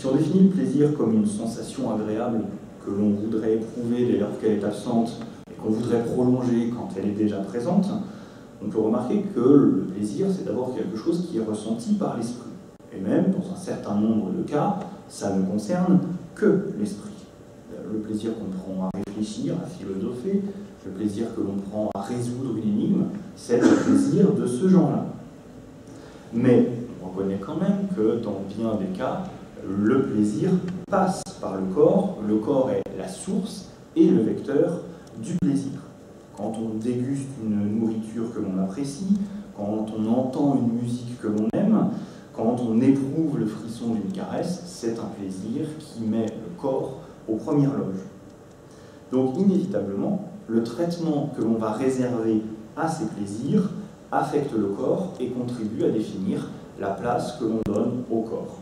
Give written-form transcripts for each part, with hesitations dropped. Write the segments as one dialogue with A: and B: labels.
A: Si on définit le plaisir comme une sensation agréable que l'on voudrait éprouver dès lors qu'elle est absente et qu'on voudrait prolonger quand elle est déjà présente, on peut remarquer que le plaisir, c'est d'abord quelque chose qui est ressenti par l'esprit. Et même, dans un certain nombre de cas, ça ne concerne que l'esprit. Le plaisir qu'on prend à réfléchir, à philosopher, le plaisir que l'on prend à résoudre une énigme, c'est le plaisir de ce genre-là. Mais on reconnaît quand même que dans bien des cas, le plaisir passe par le corps est la source et le vecteur du plaisir. Quand on déguste une nourriture que l'on apprécie, quand on entend une musique que l'on aime, quand on éprouve le frisson d'une caresse, c'est un plaisir qui met le corps aux premières loges. Donc inévitablement, le traitement que l'on va réserver à ces plaisirs affecte le corps et contribue à définir la place que l'on donne au corps.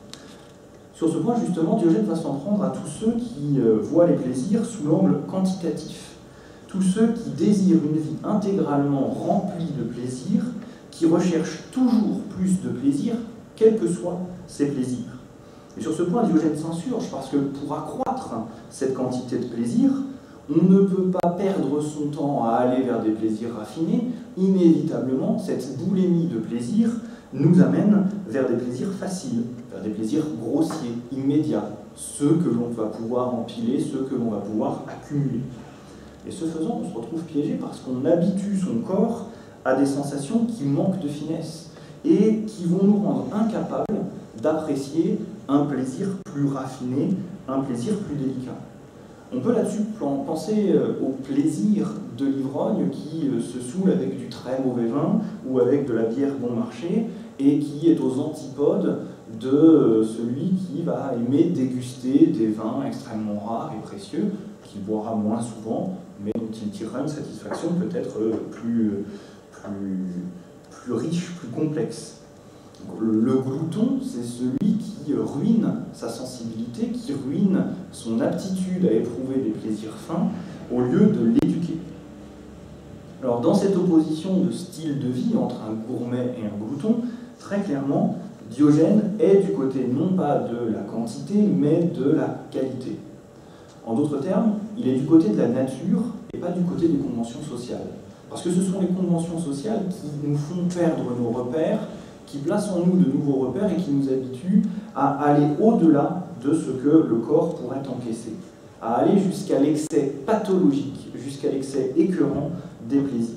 A: Sur ce point, justement, Diogène va s'en prendre à tous ceux qui voient les plaisirs sous l'angle quantitatif. Tous ceux qui désirent une vie intégralement remplie de plaisir, qui recherchent toujours plus de plaisir, quels que soient ces plaisirs. Et sur ce point, Diogène s'insurge, parce que pour accroître cette quantité de plaisir, on ne peut pas perdre son temps à aller vers des plaisirs raffinés. Inévitablement, cette boulimie de plaisir nous amène vers des plaisirs faciles, vers des plaisirs grossiers, immédiats, ceux que l'on va pouvoir empiler, ceux que l'on va pouvoir accumuler. Et ce faisant, on se retrouve piégé parce qu'on habitue son corps à des sensations qui manquent de finesse et qui vont nous rendre incapables d'apprécier un plaisir plus raffiné, un plaisir plus délicat. On peut là-dessus penser au plaisir de l'ivrogne qui se saoule avec du très mauvais vin ou avec de la bière bon marché et qui est aux antipodes de celui qui va aimer déguster des vins extrêmement rares et précieux, qu'il boira moins souvent, mais dont il tirera une satisfaction peut-être plus riche, plus complexe. Donc, le glouton, c'est celui qui ruine sa sensibilité, qui ruine son aptitude à éprouver des plaisirs fins, au lieu de l'éduquer. Alors, dans cette opposition de style de vie entre un gourmet et un glouton, très clairement, Diogène est du côté non pas de la quantité, mais de la qualité. En d'autres termes, il est du côté de la nature et pas du côté des conventions sociales. Parce que ce sont les conventions sociales qui nous font perdre nos repères, qui placent en nous de nouveaux repères et qui nous habituent à aller au-delà de ce que le corps pourrait encaisser, à aller jusqu'à l'excès pathologique, jusqu'à l'excès écœurant des plaisirs.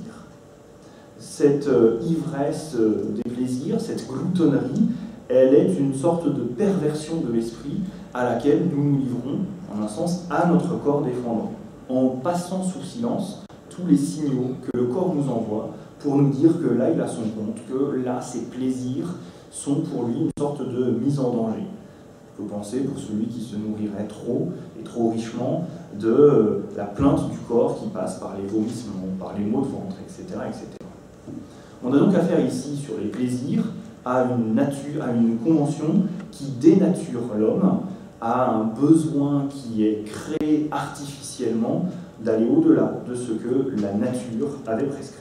A: Cette ivresse des plaisirs, cette gloutonnerie, elle est une sorte de perversion de l'esprit à laquelle nous nous livrons, en un sens, à notre corps défendant, en passant sous silence tous les signaux que le corps nous envoie pour nous dire que là, il a son compte, que là, ses plaisirs sont pour lui une sorte de mise en danger. Il faut penser, pour celui qui se nourrirait trop et trop richement, de la plainte du corps qui passe par les vomissements, par les maux de ventre, etc., etc. On a donc affaire ici, sur les plaisirs, à une convention qui dénature l'homme, à un besoin qui est créé artificiellement d'aller au-delà de ce que la nature avait prescrit.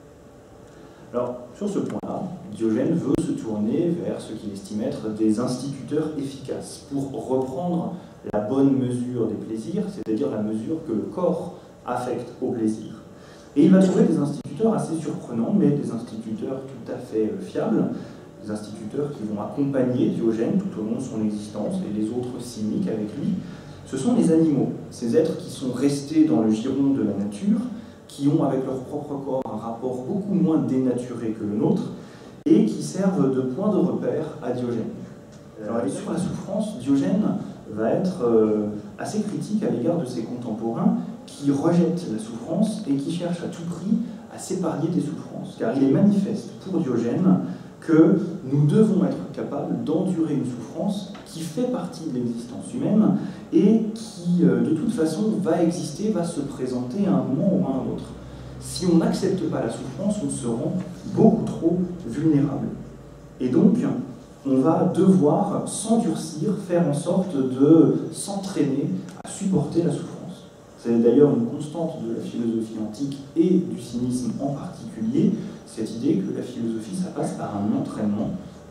A: Alors, sur ce point-là, Diogène veut se tourner vers ce qu'il estime être des instituteurs efficaces pour reprendre la bonne mesure des plaisirs, c'est-à-dire la mesure que le corps affecte au plaisir. Et il va trouver des instituteurs assez surprenants, mais des instituteurs tout à fait fiables, des instituteurs qui vont accompagner Diogène tout au long de son existence et les autres cyniques avec lui. Ce sont les animaux, ces êtres qui sont restés dans le giron de la nature, qui ont avec leur propre corps un rapport beaucoup moins dénaturé que le nôtre, et qui servent de point de repère à Diogène. Alors, sur la souffrance, Diogène va être assez critique à l'égard de ses contemporains qui rejettent la souffrance et qui cherchent à tout prix à s'épargner des souffrances. Car il est manifeste pour Diogène que nous devons être capables d'endurer une souffrance qui fait partie de l'existence humaine et qui, de toute façon, va exister, va se présenter à un moment ou à un autre. Si on n'accepte pas la souffrance, on se rend beaucoup trop vulnérable. Et donc, on va devoir s'endurcir, faire en sorte de s'entraîner à supporter la souffrance. C'est d'ailleurs une constante de la philosophie antique et du cynisme en particulier, cette idée que la philosophie, ça passe par un entraînement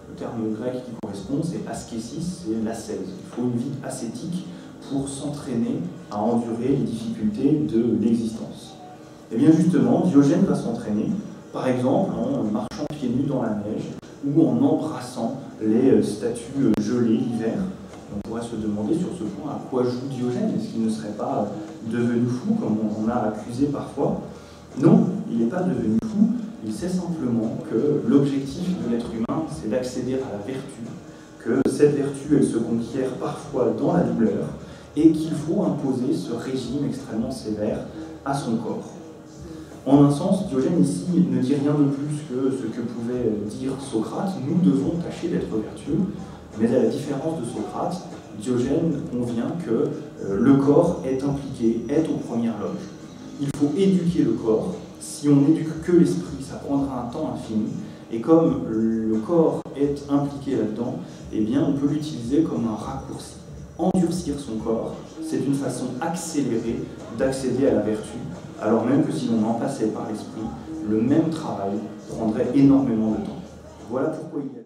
A: Le terme grec qui correspond, c'est askésis, c'est l'ascèse. Il faut une vie ascétique pour s'entraîner à endurer les difficultés de l'existence. Et bien justement, Diogène va s'entraîner, par exemple en marchant pieds nus dans la neige ou en embrassant les statues gelées l'hiver. On pourrait se demander sur ce point à quoi joue Diogène. Est-ce qu'il ne serait pas devenu fou, comme on a accusé parfois? Non, il n'est pas devenu fou. Il sait simplement que l'objectif de l'être humain, c'est d'accéder à la vertu, que cette vertu, elle se conquiert parfois dans la douleur, et qu'il faut imposer ce régime extrêmement sévère à son corps. En un sens, Diogène ici ne dit rien de plus que ce que pouvait dire Socrate. Nous devons tâcher d'être vertueux, mais à la différence de Socrate, Diogène convient que le corps est impliqué, est aux premières loges. Il faut éduquer le corps. Si on n'éduque que l'esprit, ça prendra un temps infini. Et comme le corps est impliqué là-dedans, eh bien on peut l'utiliser comme un raccourci. Endurcir son corps, c'est une façon accélérée d'accéder à la vertu, alors même que si l'on en passait par l'esprit, le même travail prendrait énormément de temps. Voilà pourquoi il y a